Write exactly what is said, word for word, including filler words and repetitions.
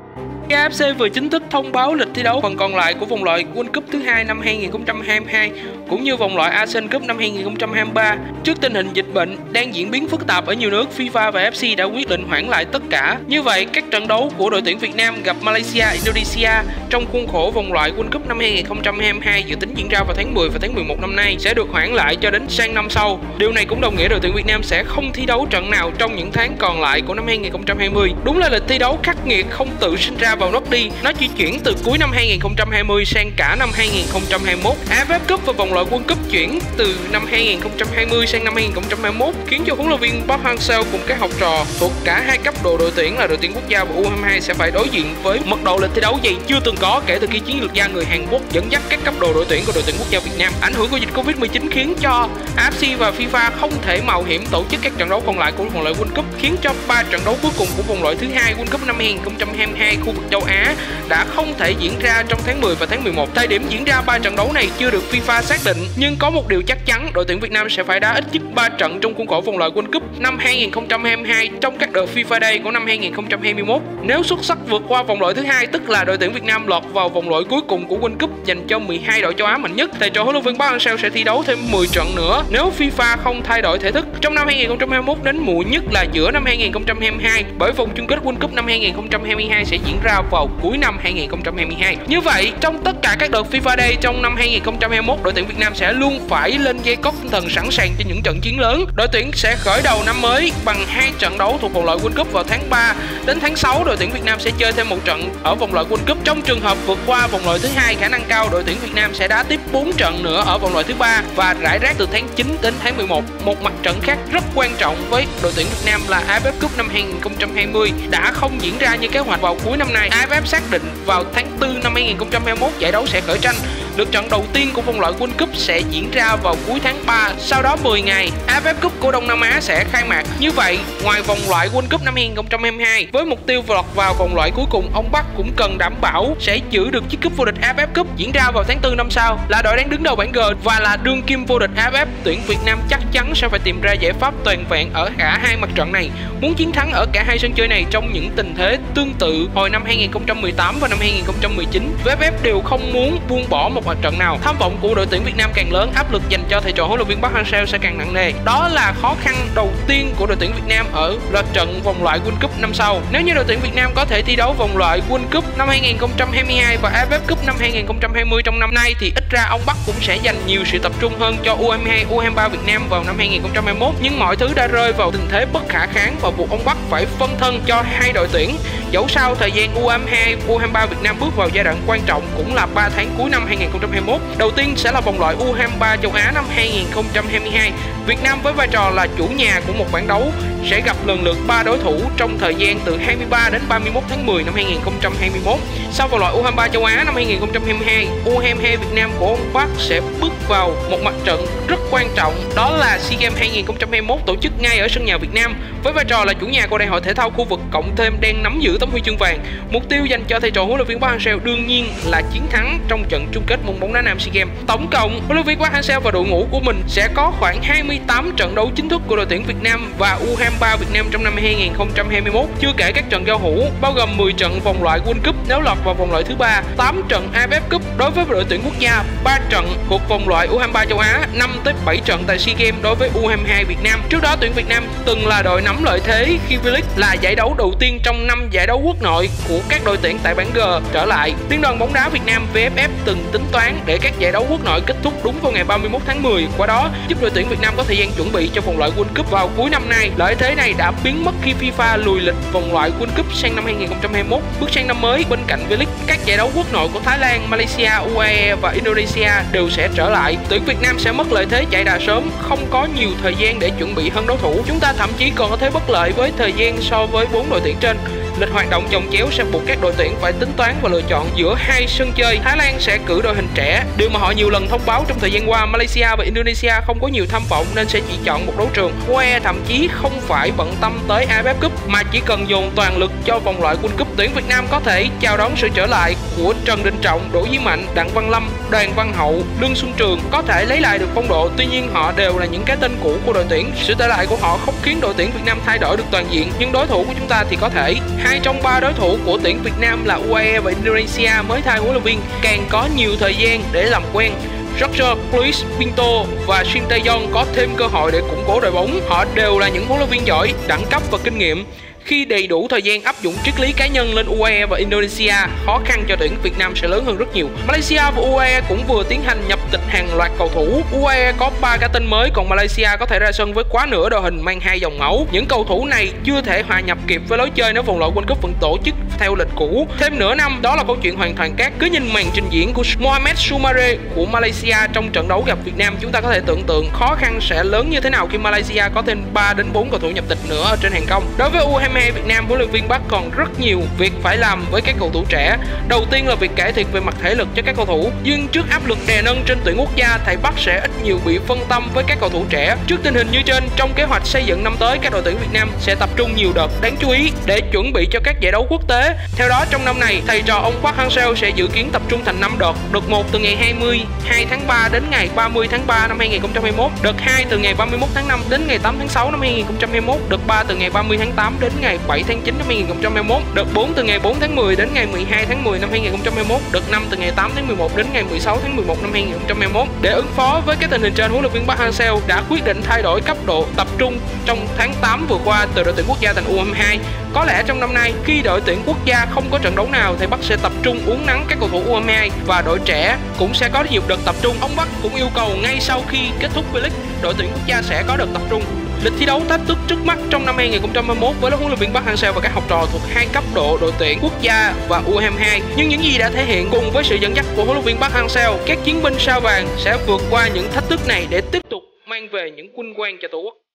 a ép xê vừa chính thức thông báo lịch thi đấu phần còn lại của vòng loại World Cup thứ hai năm hai nghìn không trăm hai mươi hai cũng như vòng loại Asian Cup năm hai nghìn không trăm hai mươi ba. Trước tình hình dịch bệnh đang diễn biến phức tạp ở nhiều nước, FIFA và ép xê đã quyết định hoãn lại tất cả. Như vậy, các trận đấu của đội tuyển Việt Nam gặp Malaysia, Indonesia trong khuôn khổ vòng loại World Cup năm hai nghìn không trăm hai mươi hai dự tính diễn ra vào tháng mười và tháng mười một năm nay sẽ được hoãn lại cho đến sang năm sau. Điều này cũng đồng nghĩa đội tuyển Việt Nam sẽ không thi đấu trận nào trong những tháng còn lại của năm hai nghìn không trăm hai mươi. Đúng là lịch thi đấu khắc nghiệt không tự sinh ra vào nước đi, nó di chuyển từ cuối năm hai nghìn không trăm hai mươi sang cả năm hai nghìn không trăm hai mươi mốt. a ép ép Cup và vòng loại World Cup chuyển từ năm hai nghìn không trăm hai mươi sang năm hai nghìn không trăm hai mươi mốt, khiến cho huấn luyện viên Park Hang-seo cùng các học trò thuộc cả hai cấp độ đội tuyển là đội tuyển quốc gia và U hai mươi hai sẽ phải đối diện với mật độ lịch thi đấu dày chưa từng có kể từ khi chiến lược gia người Hàn Quốc dẫn dắt các cấp độ đội tuyển của đội tuyển quốc gia Việt Nam. Ảnh hưởng của dịch Covid mười chín khiến cho a ép xê và FIFA không thể mạo hiểm tổ chức các trận đấu còn lại của vòng loại World Cup, khiến cho ba trận đấu cuối cùng của vòng loại thứ hai World Cup năm hai nghìn không trăm hai mươi hai khu vực châu Á đã không thể diễn ra trong tháng mười và tháng mười một. Thời điểm diễn ra ba trận đấu này chưa được FIFA xác định, nhưng có một điều chắc chắn, đội tuyển Việt Nam sẽ phải đá ít nhất ba trận trong khuôn khổ vòng loại World Cup năm hai nghìn không trăm hai mươi hai trong các đợt FIFA Day của năm hai nghìn không trăm hai mươi mốt. Nếu xuất sắc vượt qua vòng loại thứ hai, tức là đội tuyển Việt Nam lọt vào vòng loại cuối cùng của World Cup dành cho mười hai đội châu Á mạnh nhất, thầy trò huấn luyện viên Park Hang-seo sẽ thi đấu thêm mười trận nữa nếu FIFA không thay đổi thể thức trong năm hai nghìn không trăm hai mươi mốt đến muộn nhất là giữa năm hai nghìn không trăm hai mươi hai, bởi vòng chung kết World Cup năm hai nghìn không trăm hai mươi hai sẽ diễn ra vào cuối năm hai nghìn không trăm hai mươi hai. Như vậy, trong tất cả các đợt FIFA Day trong năm hai nghìn không trăm hai mươi mốt, đội tuyển Việt Nam sẽ luôn phải lên dây cót tinh thần sẵn sàng cho những trận chiến lớn. Đội tuyển sẽ khởi đầu năm mới bằng hai trận đấu thuộc vòng loại World Cup vào tháng ba. Đến tháng sáu, đội tuyển Việt Nam sẽ chơi thêm một trận ở vòng loại World Cup. Trong trường hợp vượt qua vòng loại thứ hai, khả năng cao đội tuyển Việt Nam sẽ đá tiếp bốn trận nữa ở vòng loại thứ ba và rải rác từ tháng chín đến tháng mười một. Một mặt trận khác rất quan trọng với đội tuyển Việt Nam là a ép ép Cup năm hai nghìn không trăm hai mươi đã không diễn ra như kế hoạch vào cuối năm nay. a ép ép xác định vào tháng tư năm hai nghìn không trăm hai mươi mốt giải đấu sẽ khởi tranh. Lượt trận đầu tiên của vòng loại World Cup sẽ diễn ra vào cuối tháng ba. Sau đó mười ngày, a ép ép Cup của Đông Nam Á sẽ khai mạc. Như vậy, ngoài vòng loại World Cup năm hai nghìn không trăm hai mươi hai, với mục tiêu lọt vào vòng loại cuối cùng, ông Park cũng cần đảm bảo sẽ giữ được chiếc cúp vô địch a ép ép Cup diễn ra vào tháng tư năm sau. Là đội đang đứng đầu bảng G và là đương kim vô địch a ép ép, tuyển Việt Nam chắc chắn sẽ phải tìm ra giải pháp toàn vẹn ở cả hai mặt trận này. Muốn chiến thắng ở cả hai sân chơi này trong những tình thế tương tự hồi năm hai nghìn không trăm mười tám và năm hai nghìn không trăm mười chín, vê ép ép đều không muốn buông bỏ một mặt trận nào. Tham vọng của đội tuyển Việt Nam càng lớn, áp lực dành cho thầy trò huấn luyện viên Park Hang-seo sẽ càng nặng nề. Đó là khó khăn đầu tiên của đội tuyển Việt Nam ở loạt trận vòng loại World Cup năm sau. Nếu như đội tuyển Việt Nam có thể thi đấu vòng loại World Cup năm hai nghìn không trăm hai mươi hai và a ép ép Cup năm hai nghìn không trăm hai mươi trong năm nay thì ít ra ông Park cũng sẽ dành nhiều sự tập trung hơn cho U hai mươi hai, U hai mươi ba Việt Nam vào năm hai nghìn không trăm hai mươi mốt. Nhưng mọi thứ đã rơi vào tình thế bất khả kháng và buộc ông Park phải phân thân cho hai đội tuyển. Dẫu sao thời gian U hai mươi hai, U hai mươi ba Việt Nam bước vào giai đoạn quan trọng cũng là ba tháng cuối năm hai nghìn không trăm hai mươi mốt. Đầu tiên sẽ là vòng loại U hai mươi ba châu Á năm hai nghìn không trăm hai mươi hai. Việt Nam với vai trò là chủ nhà của một bảng đấu sẽ gặp lần lượt ba đối thủ trong thời gian từ hai mươi ba đến ba mươi mốt tháng mười năm hai nghìn không trăm hai mươi mốt. Sau vòng loại U hai mươi ba châu Á năm hai nghìn không trăm hai mươi hai, U hai mươi hai Việt Nam của ông Park sẽ bước vào một mặt trận rất quan trọng, đó là SEA Games hai nghìn không trăm hai mươi mốt tổ chức ngay ở sân nhà Việt Nam. Với vai trò là chủ nhà của đại hội thể thao khu vực cộng thêm đang nắm giữ tấm huy chương vàng, mục tiêu dành cho thầy trò huấn luyện viên Park Hang-seo đương nhiên là chiến thắng trong trận chung kết môn bóng đá nam SEA Games. Tổng cộng, huấn luyện viên Park Hang-seo và đội ngũ của mình sẽ có khoảng hai mươi tám trận đấu chính thức của đội tuyển Việt Nam và U hai mươi ba Việt Nam trong năm hai nghìn không trăm hai mươi mốt, chưa kể các trận giao hữu bao gồm mười trận vòng loại World Cup nếu lọt vào vòng loại thứ ba, tám trận a ép ép Cup đối với đội tuyển quốc gia, ba trận thuộc vòng loại U hai mươi ba châu Á, năm tới bảy trận tại SEA Games đối với U hai mươi hai Việt Nam. Trước đó tuyển Việt Nam từng là đội nắm lợi thế khi V-League là giải đấu đầu tiên trong năm giải đấu quốc nội của các đội tuyển tại bảng G trở lại. Liên đoàn bóng đá Việt Nam vê ép ép từng tính toán để các giải đấu quốc nội kết thúc đúng vào ngày ba mươi mốt tháng mười, qua đó giúp đội tuyển Việt Nam có thời gian chuẩn bị cho vòng loại World Cup vào cuối năm nay. Lợi thế này đã biến mất khi FIFA lùi lịch vòng loại World Cup sang năm hai nghìn không trăm hai mươi mốt. Bước sang năm mới, bên cạnh V-League, các giải đấu quốc nội của Thái Lan, Malaysia, u a e và Indonesia đều sẽ trở lại. Tuyển Việt Nam sẽ mất lợi thế chạy đà sớm, không có nhiều thời gian để chuẩn bị hơn đối thủ. Chúng ta thậm chí còn có thế bất lợi với thời gian so với bốn đội tuyển trên. Lịch hoạt động chồng chéo sẽ buộc các đội tuyển phải tính toán và lựa chọn giữa hai sân chơi. Thái Lan sẽ cử đội hình trẻ, điều mà họ nhiều lần thông báo trong thời gian qua. Malaysia và Indonesia không có nhiều tham vọng nên sẽ chỉ chọn một đấu trường. u a e thậm chí không phải bận tâm tới a ép ép Cup mà chỉ cần dồn toàn lực cho vòng loại World Cup. Tuyển Việt Nam có thể chào đón sự trở lại của Trần Đình Trọng, Đỗ Duy Mạnh, Đặng Văn Lâm, Đoàn Văn Hậu, Lương Xuân Trường, có thể lấy lại được phong độ. Tuy nhiên họ đều là những cái tên cũ của đội tuyển. Sự trở lại của họ không khiến đội tuyển Việt Nam thay đổi được toàn diện, nhưng đối thủ của chúng ta thì có thể. Hai trong ba đối thủ của tuyển Việt Nam là u a e và Indonesia mới thay huấn luyện viên càng có nhiều thời gian để làm quen. Jorge Luis Pinto và Shin Tae-yong có thêm cơ hội để củng cố đội bóng. Họ đều là những huấn luyện viên giỏi, đẳng cấp và kinh nghiệm. Khi đầy đủ thời gian áp dụng triết lý cá nhân lên u a e và Indonesia, khó khăn cho tuyển Việt Nam sẽ lớn hơn rất nhiều. Malaysia và u a e cũng vừa tiến hành nhập tịch hàng loạt cầu thủ. u a e có ba cái tên mới, còn Malaysia có thể ra sân với quá nửa đội hình mang hai dòng máu. Những cầu thủ này chưa thể hòa nhập kịp với lối chơi nếu vòng loại World Cup vẫn tổ chức theo lịch cũ. Thêm nửa năm, đó là câu chuyện hoàn toàn khác. Cứ nhìn màn trình diễn của Mohamed Soumare của Malaysia trong trận đấu gặp Việt Nam, chúng ta có thể tưởng tượng khó khăn sẽ lớn như thế nào khi Malaysia có thêm ba đến bốn cầu thủ nhập tịch nữa ở trên hàng công. Đối với u hai mươi hai Việt Nam, huấn luyện viên Park còn rất nhiều việc phải làm với các cầu thủ trẻ. Đầu tiên là việc cải thiện về mặt thể lực cho các cầu thủ. Nhưng trước áp lực đè nâng trên tuyển quốc gia, thầy Park sẽ ít nhiều bị phân tâm với các cầu thủ trẻ. Trước tình hình như trên, trong kế hoạch xây dựng năm tới, các đội tuyển Việt Nam sẽ tập trung nhiều đợt đáng chú ý để chuẩn bị cho các giải đấu quốc tế. Theo đó, trong năm này, thầy trò ông Park Hang-seo sẽ dự kiến tập trung thành năm đợt. Đợt một từ ngày hai mươi hai tháng ba đến ngày ba mươi tháng ba năm hai nghìn không trăm hai mươi mốt. Đợt hai từ ngày ba mươi mốt tháng năm đến ngày tám tháng sáu năm hai nghìn không trăm hai mươi mốt. Đợt ba từ ngày ba mươi tháng tám đến ngày bảy tháng chín năm hai nghìn không trăm hai mươi mốt. Đợt bốn từ ngày bốn tháng mười đến ngày mười hai tháng mười năm hai nghìn không trăm hai mươi mốt. Đợt năm từ ngày tám tháng mười một đến ngày mười sáu tháng mười một năm hai nghìn không trăm hai mươi mốt. Để ứng phó với cái tình hình trên, huấn luyện viên Park Hang-seo đã quyết định thay đổi cấp độ tập trung trong tháng tám vừa qua từ đội tuyển quốc gia thành u hai mươi hai. Có lẽ trong năm nay, khi đội tuyển quốc gia không có trận đấu nào, thầy Park sẽ tập trung uốn nắn các cầu thủ u hai mươi hai và đội trẻ cũng sẽ có nhiều đợt tập trung. Ông Park cũng yêu cầu ngay sau khi kết thúc V-League, đội tuyển quốc gia sẽ có đợt tập trung. Lịch thi đấu thách thức trước mắt trong năm hai nghìn không trăm hai mươi mốt với lớp huấn luyện viên Park Hang-seo và các học trò thuộc hai cấp độ đội tuyển quốc gia và u hai mươi hai. Nhưng những gì đã thể hiện cùng với sự dẫn dắt của huấn luyện viên Park Hang-seo, các chiến binh sao vàng sẽ vượt qua những thách thức này để tiếp tục mang về những vinh quang cho Tổ quốc.